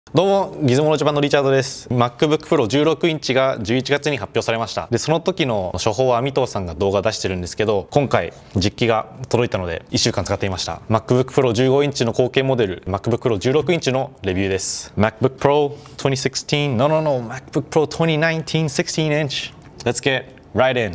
どうも、ギズモノジャパンのリチャードです。MacBook Pro 16インチが11月に発表されました。で、その時の処方はアミトーさんが動画出してるんですけど、今回実機が届いたので1週間使っていました。MacBook Pro 15インチの後継モデル、MacBook Pro 16インチのレビューです。MacBook Pro 2016 No, MacBook Pro 2019 16 inch Let's get right in。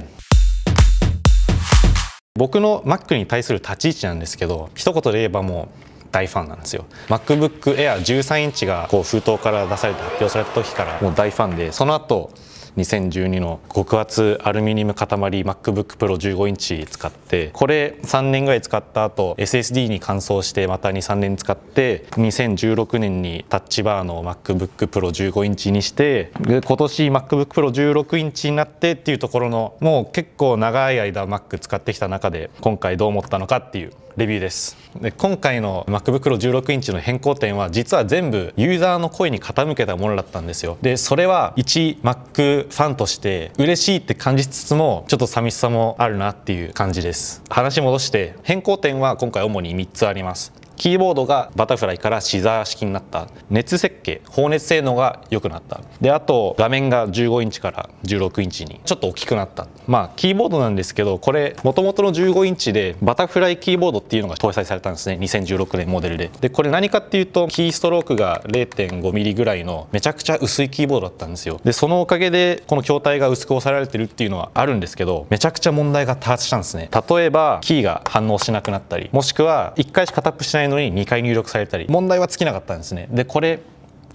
僕の Mac に対する立ち位置なんですけど、一言で言えばもう大ファンなんですよ。 MacBook Air 13インチがこう封筒から出されて発表された時からもう大ファンで、その後2012の極厚アルミニウム塊 MacBook Pro 15インチ使って、これ3年ぐらい使った後 SSD に換装してまた 2,3 年使って、2016年にタッチバーの MacBook Pro 15インチにして、今年 MacBook Pro 16インチになってっていうところの、もう結構長い間 Mac 使ってきた中で今回どう思ったのかっていうレビューです。で、今回の MacBook Pro 16インチの変更点は実は全部ユーザーの声に傾けたものだったんですよ。で、それは一 Mac ファンとして嬉しいって感じつつもちょっと寂しさもあるなっていう感じです。話戻して、変更点は今回主に3つあります。キーボードがバタフライからシザー式になった。熱設計、放熱性能が良くなった。で、あと画面が15インチから16インチにちょっと大きくなった。まあキーボードなんですけど、これ元々の15インチでバタフライキーボードっていうのが搭載されたんですね。2016年モデルで。で、これ何かっていうと、キーストロークが 0.5 ミリぐらいのめちゃくちゃ薄いキーボードだったんですよ。で、そのおかげでこの筐体が薄く抑えられてるっていうのはあるんですけど、めちゃくちゃ問題が多発したんですね。例えばキーが反応しなくなったり、もしくは1回しかタップしないのに2回入力されたり、問題は尽きなかったんですね。で、これ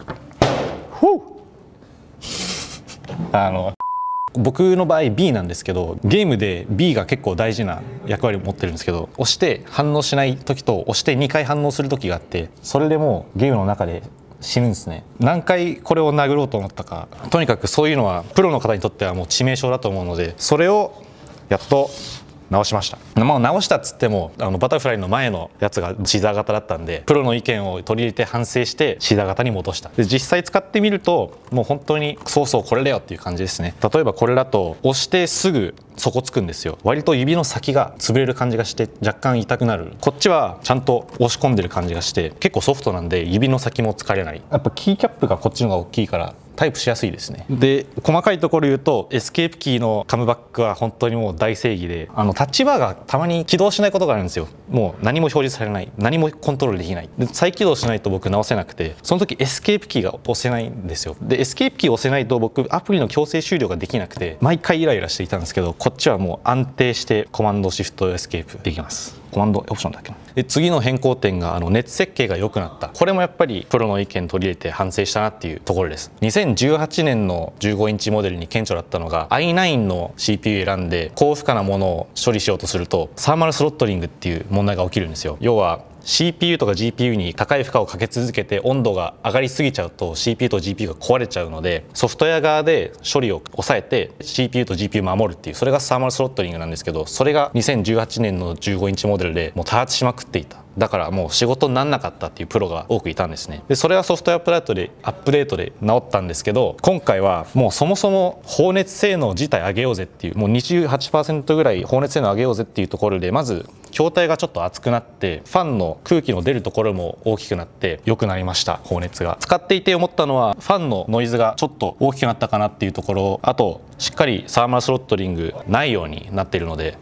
僕の場合 B なんですけど、ゲームで B が結構大事な役割を持ってるんですけど、押して反応しない時と押して2回反応する時があって、それでもうゲームの中で死ぬんですね。何回これを殴ろうと思ったか。とにかくそういうのはプロの方にとってはもう致命傷だと思うので、それをやっと直しました。まあ直したっつってもバタフライの前のやつがシザー型だったんで、プロの意見を取り入れて反省してシザー型に戻した。で、実際使ってみるともう本当にそうそうこれだよっていう感じですね。例えばこれだと押してすぐ底つくんですよ。割と指の先が潰れる感じがして若干痛くなる。こっちはちゃんと押し込んでる感じがして結構ソフトなんで指の先も疲れない。やっぱキーキャップがこっちの方が大きいからタイプしやすいですね。で、細かいところ言うとエスケープキーのカムバックは本当にもう大正義で、タッチバーがたまに起動しないことがあるんですよ。もう何も表示されない、何もコントロールできない。で、再起動しないと僕直せなくて、その時エスケープキーが押せないんですよ。で、エスケープキーを押せないと僕アプリの強制終了ができなくて毎回イライラしていたんですけど、こっちはもう安定してコマンドシフトエスケープできます。コマンドオプションだっけな。で、次の変更点が熱設計が良くなった。これもやっぱりプロの意見取り入れて反省したなっていうところです。2018年の15インチモデルに顕著だったのが i9 の CPU 選んで高負荷なものを処理しようとするとサーマルスロットリングっていう問題が起きるんですよ。要はCPU とか GPU に高い負荷をかけ続けて温度が上がりすぎちゃうと CPU と GPU が壊れちゃうので、ソフトウェア側で処理を抑えて CPU と GPU を守るっていう、それがサーマルスロットリングなんですけど、それが2018年の15インチモデルでもう多発しまくっていた。だからもう仕事にならなかったっていうプロが多くいたんですね。で、それはソフトウェアアップデートで直ったんですけど、今回はもうそもそも放熱性能自体上げようぜっていう、もう 28% ぐらい放熱性能上げようぜっていうところで、まず筐体がちょっと熱くなってファンの空気の出るところも大きくなって良くなりました。放熱が使っていて思ったのはファンのノイズがちょっと大きくなったかなっていうところ、あとしっかりサーマルスロットリングないようになっているので、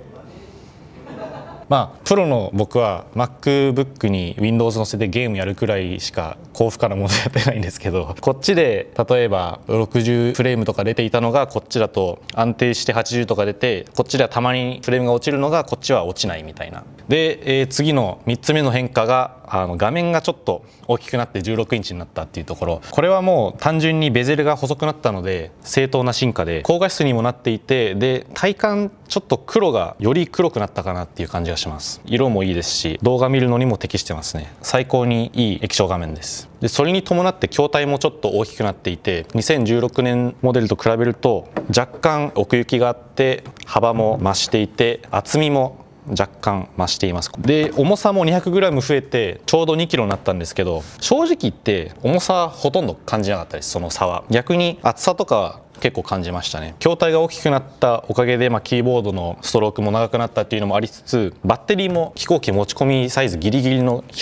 まあプロの僕は MacBook に Windows 載せてゲームやるくらいしか高負荷なものやってないんですけど、こっちで例えば60フレームとか出ていたのがこっちだと安定して80とか出て、こっちではたまにフレームが落ちるのがこっちは落ちないみたいな。で、次の3つ目の変化が画面がちょっと大きくなって16インチになったっていうところ。これはもう単純にベゼルが細くなったので正当な進化で、高画質にもなっていて、で体感ちょっと黒がより黒くなったかなっていう感じがします。色もいいですし動画見るのにも適してますね。最高にいい液晶画面です。で、それに伴って筐体もちょっと大きくなっていて、2016年モデルと比べると若干奥行きがあって幅も増していて厚みも若干増しています。で、重さも 200g 増えてちょうど 2kg になったんですけど、正直言って重さほとんど感じなかったです。その差は逆に厚さとか結構感じましたね。筐体が大きくなったおかげで、キーボードのストロークも長くなったっていうのもありつつ、バッテリーも飛行機持ち込みサイズギリギリの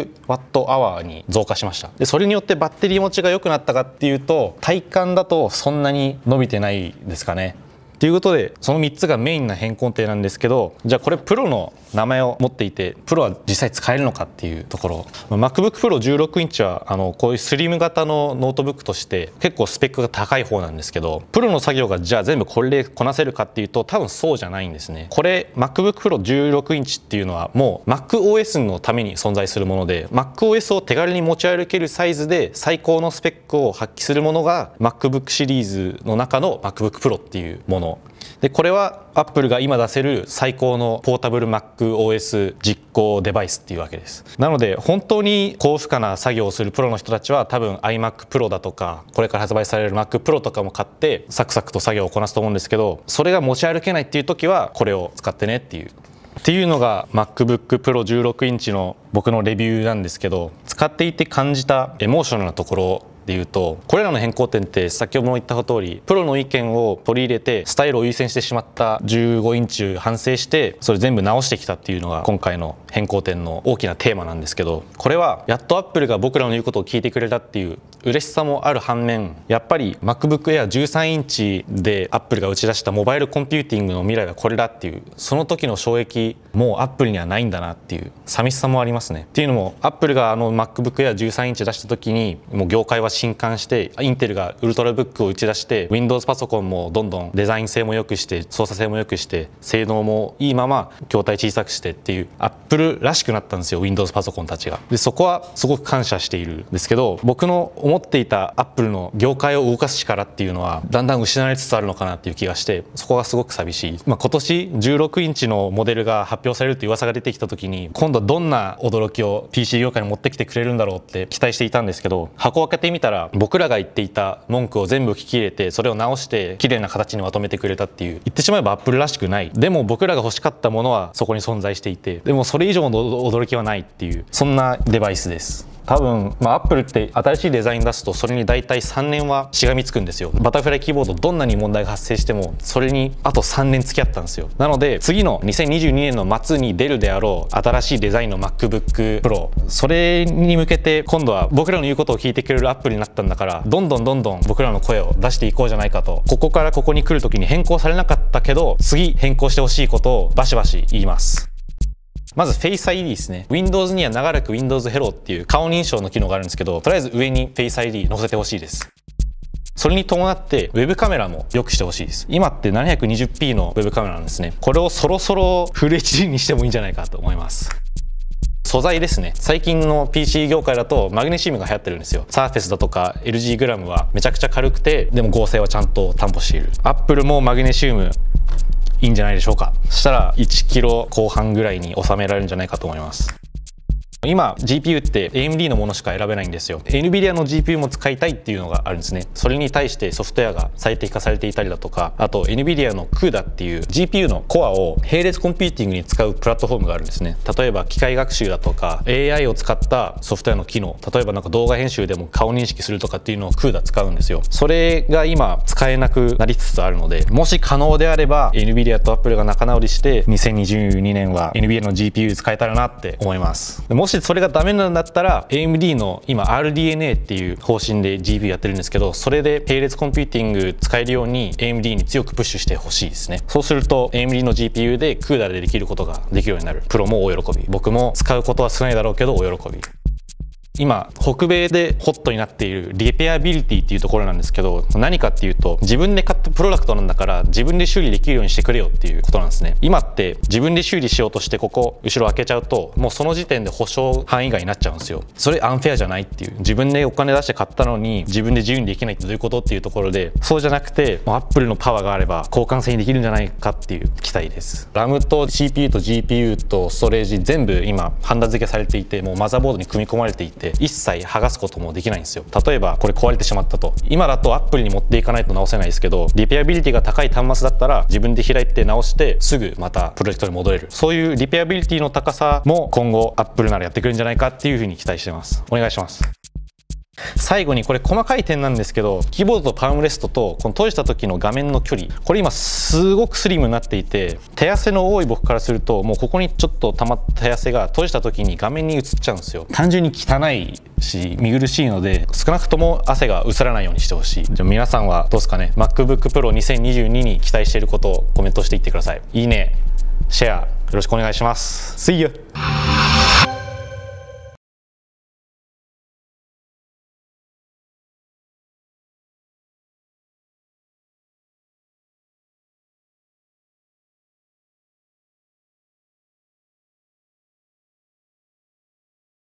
100Wh に増加しました。でそれによってバッテリー持ちが良くなったかっていうと、体感だとそんなに伸びてないですかね。ということでその3つがメインな変更点なんですけど、じゃあこれプロの名前を持っていてプロは実際使えるのかっていうところ、MacBook Pro 16インチはこういうスリム型のノートブックとして結構スペックが高い方なんですけど、プロの作業がじゃあ全部これでこなせるかっていうと多分そうじゃないんですね。これ MacBook Pro 16インチっていうのはもう MacOS のために存在するもので、 MacOS を手軽に持ち歩けるサイズで最高のスペックを発揮するものが MacBook シリーズの中の MacBook Pro っていうもので、これは Apple が今出せる最高のポータブル MacOS 実行デバイスっていうわけです。なので本当に高負荷な作業をするプロの人たちは多分 iMac Pro だとかこれから発売される Mac Pro とかも買ってサクサクと作業をこなすと思うんですけど、それが持ち歩けないっていう時はこれを使ってねっていうのが MacBook Pro 16インチの僕のレビューなんですけど、使っていて感じたエモーショナルなところでいうと、これらの変更点って先ほども言った通りプロの意見を取り入れてスタイルを優先してしまった15インチ反省してそれ全部直してきたっていうのが今回の変更点の大きなテーマなんですけど、これはやっと Apple が僕らの言うことを聞いてくれたっていう嬉しさもある反面、やっぱり MacBook Air 13インチで Apple が打ち出したモバイルコンピューティングの未来はこれだっていう、その時の衝撃もう Apple にはないんだなっていう寂しさもありますね。っていうのも Apple がMacBook Air 13インチ出した時にもう業界は震撼して、インテルがウルトラブックを打ち出して Windows パソコンもどんどんデザイン性も良くして操作性も良くして性能もいいまま筐体小さくしてっていう Apple らしくなったんですよ、 Windows パソコンたちが。でそこはすごく感謝しているんですけど、僕の思っていた Apple の業界を動かす力っていうのはだんだん失われつつあるのかなっていう気がして、そこがすごく寂しい。今年16インチのモデルが発表されるっていう噂が出てきた時に今度どんな驚きを PC 業界に持ってきてくれるんだろうって期待していたんですけど、箱を開けてみたら僕らが言っていた文句を全部聞き入れてそれを直して綺麗な形にまとめてくれたっていう、言ってしまえば Apple らしくない、でも僕らが欲しかったものはそこに存在していて、でもそれ以上の驚きはないっていう、そんなデバイスです。多分、Apple って新しいデザイン出すとそれに大体3年はしがみつくんですよ。バタフライキーボードどんなに問題が発生してもそれにあと3年付き合ったんですよ。なので次の2022年の末に出るであろう新しいデザインの MacBook Pro、 それに向けて今度は僕らの言うことを聞いてくれる Apple になったんだから、どんどん僕らの声を出していこうじゃないかと、ここからここに来る時に変更されなかったけど次変更してほしいことをバシバシ言います。まず Face ID ですね。 Windows には長らく Windows Hello っていう顔認証の機能があるんですけど、とりあえず上に Face ID 載せてほしいです。それに伴ってウェブカメラも良くしてほしいです。今って 720p のウェブカメラなんですね。これをそろそろフル HD にしてもいいんじゃないかと思います。素材ですね。最近の PC 業界だとマグネシウムが流行ってるんですよ。サーフェスだとか LG グラムはめちゃくちゃ軽くてでも合成はちゃんと担保している。 Apple もマグネシウムいいんじゃないでしょうか。そしたら1キロ後半ぐらいに収められるんじゃないかと思います。今 GPU って AMD のものしか選べないんですよ。 NVIDIA の GPU も使いたいっていうのがあるんですね。それに対してソフトウェアが最適化されていたりだとか、あと NVIDIA の CUDA っていう GPU のコアを並列コンピューティングに使うプラットフォームがあるんですね。例えば機械学習だとか AI を使ったソフトウェアの機能、例えばなんか動画編集でも顔認識するとかっていうのを CUDA 使うんですよ。それが今使えなくなりつつあるので、もし可能であれば NVIDIA と Apple が仲直りして2022年は NVIDIA の GPU 使えたらなって思います。もしそれがダメなんだったら AMD の今 RDNA っていう方針で GPU やってるんですけど、それで並列コンピューティング使えるように AMD に強くプッシュしてほしいですね。そうすると AMD の GPU で CUDA でできることができるようになる。プロも大喜び、僕も使うことは少ないだろうけど大喜び。今北米でホットになっているリペアビリティっていうところなんですけど、何かっていうと自分で買ったプロダクトなんだから自分で修理できるようにしてくれよっていうことなんですね。今って自分で修理しようとしてここ後ろ開けちゃうともうその時点で保証範囲外になっちゃうんですよ。それアンフェアじゃないっていう、自分でお金出して買ったのに自分で自由にできないってどういうことっていうところで、そうじゃなくてアップルのパワーがあれば交換性にできるんじゃないかっていう期待です。RAM と CPU と GPU とストレージ全部今ハンダ付けされていて、もうマザーボードに組み込まれていて一切剥がすこともできないんですよ。例えばこれ壊れてしまったと、今だとアップルに持っていかないと直せないですけど、リペアビリティが高い端末だったら自分で開いて直してすぐまたプロジェクトに戻れる。そういうリペアビリティの高さも今後アップルならやってくれるんじゃないかっていうふうに期待してます。お願いします。 最後にこれ細かい点なんですけど、キーボードとパームレストとこの閉じた時の画面の距離、これ今すごくスリムになっていて、手汗の多い僕からするともうここにちょっと溜まった手汗が閉じた時に画面に映っちゃうんですよ。単純に汚いし見苦しいので、少なくとも汗が映らないようにしてほしい。じゃあ皆さんはどうですかね。 MacBook Pro 2022に期待していることをコメントしていってください。いいね、シェアよろしくお願いします。See you!